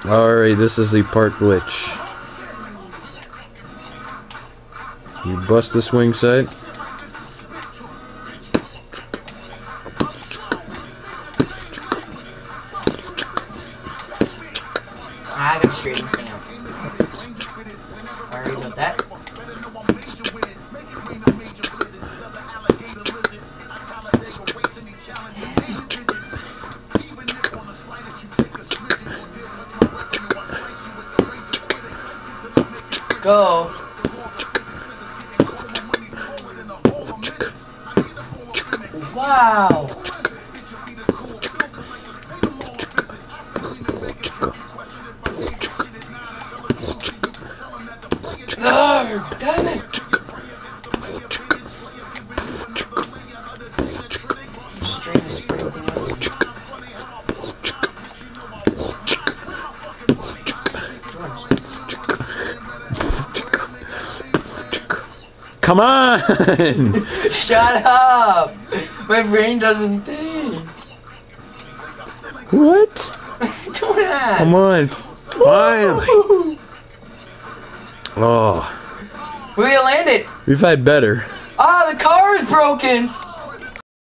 Alright, this is the park glitch. You bust the swing set. I gotta straighten this thing out. Alright, got that. Go. Wow. No, damn it. Straighten this freaking thing out. Come on! Shut up! My brain doesn't think. What? Don't ask. Come on, finally. Oh. Will you land it? We've had better. Ah, the car is broken!